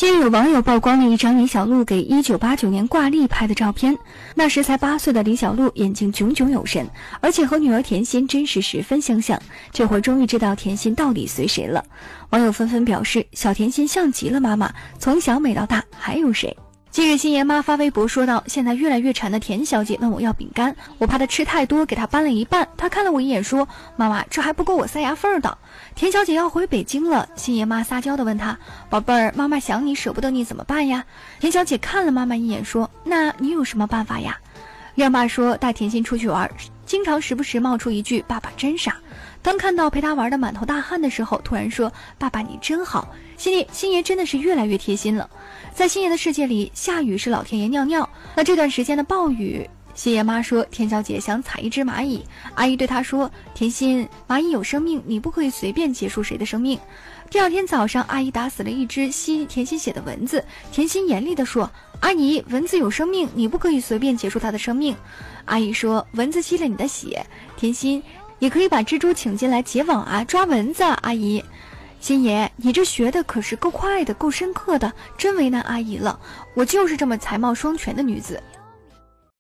近日有网友曝光了一张李小璐给1989年挂历拍的照片，那时才8岁的李小璐眼睛炯炯有神，而且和女儿甜心真是十分相像。这会儿终于知道甜心到底随谁了，网友纷纷表示小甜心像极了妈妈，从小美到大还有谁。近日星爷妈发微博说道，现在越来越馋的田小姐问我要饼干，我怕她吃太多，给她搬了一半，她看了我一眼说，妈妈这还不够我塞牙缝的。田小姐要回北京了，星爷妈撒娇地问她，宝贝儿，妈妈想你舍不得你怎么办呀？田小姐看了妈妈一眼说，那你有什么办法呀？亮爸说带甜心出去玩，经常时不时冒出一句爸爸真傻，当看到陪他玩的满头大汗的时候，突然说爸爸你真好。星爷真的是越来越贴心了。在星爷的世界里，下雨是老天爷尿尿，那这段时间的暴雨，星爷妈说田小姐想踩一只蚂蚁，阿姨对她说，甜心，蚂蚁有生命，你不可以随便结束谁的生命。第二天早上，阿姨打死了一只吸甜心血的蚊子，甜心严厉地说，阿姨，蚊子有生命，你不可以随便结束它的生命。阿姨说，蚊子吸了你的血，甜心也可以把蜘蛛请进来结网啊，抓蚊子啊，阿姨。星爷，你这学的可是够快的，够深刻的，真为难阿姨了，我就是这么才貌双全的女子。